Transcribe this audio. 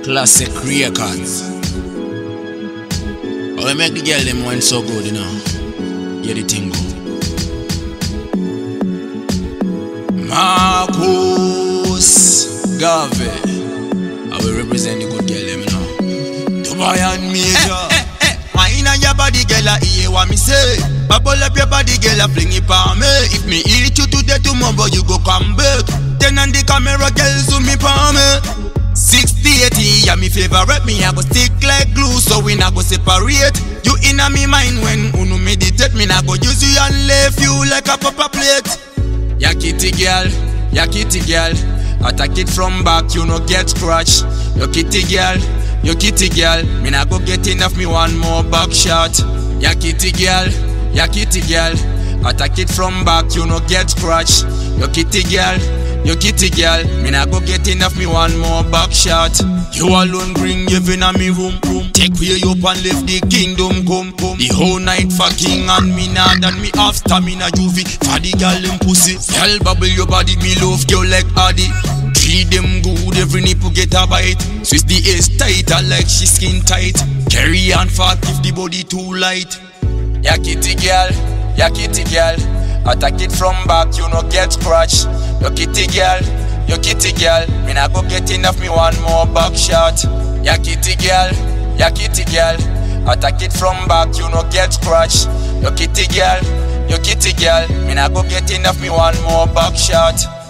Classic records. Oh, we make the girl them wine so good, you know. Yeah, the thing go. Marcus Garvey. I will represent the good girl them, you know. Dubai and Major. Mine and your body, girl, I hear what me say. Bubble up your body, girl, I fling it for me. If me eat you today, tomorrow you go come back. Then on the camera, girl, zoom me for me. 60-80, yeah, me favorite. Me I go stick like glue, so we not go separate. You inna me mind when unu meditate. Me not go use you and leave you like a papa plate. Ya kitty girl, attack it from back, you no get scratch. Your kitty girl, me not go get enough, me one more back shot. Ya kitty girl, attack it from back, you no get scratch. Your kitty girl, me not go get enough, me one more back shot. You alone bring heaven a me room. Take way up and left the kingdom come. The whole night fucking and me not and me have stamina juvie. For the girl them pussy. Girl bubble your body, me love girl like Addy. Treat them good, every nipple get a bite. Swiss the ace tighter like she skin tight. Carry on fat if the body too light. Ya kitty girl, attack it from back, you no get scratch. Your kitty girl, me not go get enough, me one more back shot. Ya kitty girl, attack it from back, you no get scratch. Your kitty girl, me not go get enough, me one more back shot.